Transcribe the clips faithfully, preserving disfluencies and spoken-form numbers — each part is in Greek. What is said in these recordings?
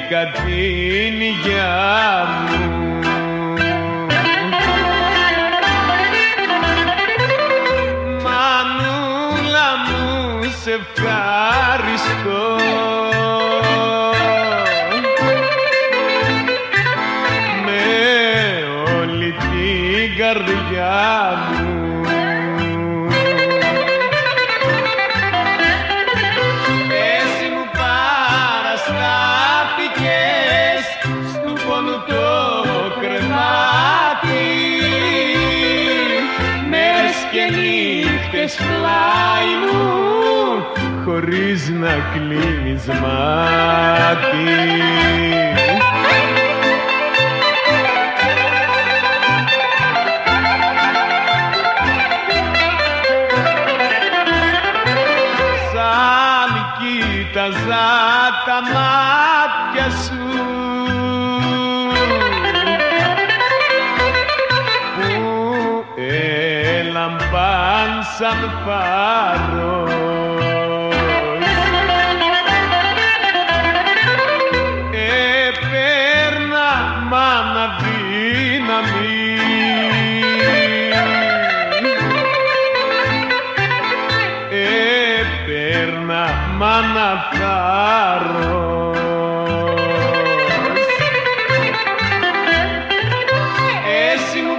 βρήκα την υγειά μου. Μανούλα μου, σε ευχαριστώ, με όλη την καρδιά μου. Πλάι μου, χωρίς να κλείνεις μάτι. Σαν κοίταζα τα μάτια σου σαν φάρος, έπαιρνα μάνα δύναμη, έπαιρνα μάνα θάρρος. Εσύ μου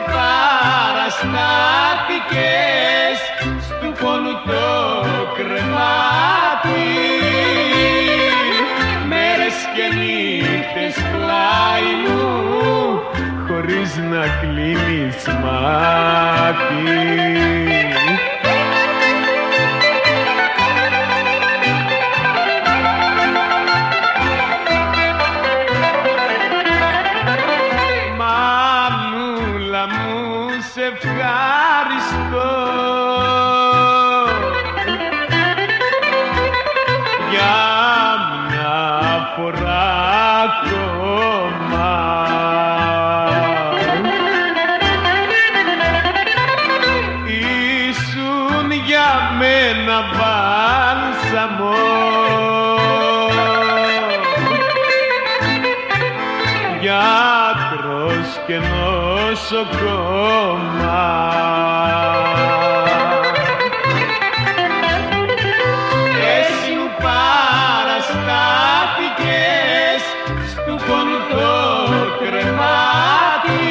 παραστάθηκες του πόνου το κρεβάτι, μέρες και νύχτες πλάι μου, χωρίς να κλείνεις μάτι. Μανούλα μου, σε ευχαριστώ, για μια φορά ακόμα. Ήσουν για μένα μπάλσαμο, γιατρός και νοσοκόμα. Εσύ μου παραστάθηκες στου πόνου το κρεβάτι,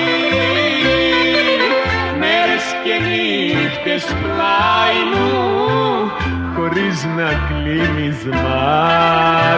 μέρες και νύχτες πλάι μου, χωρίς να κλείνεις μάτι.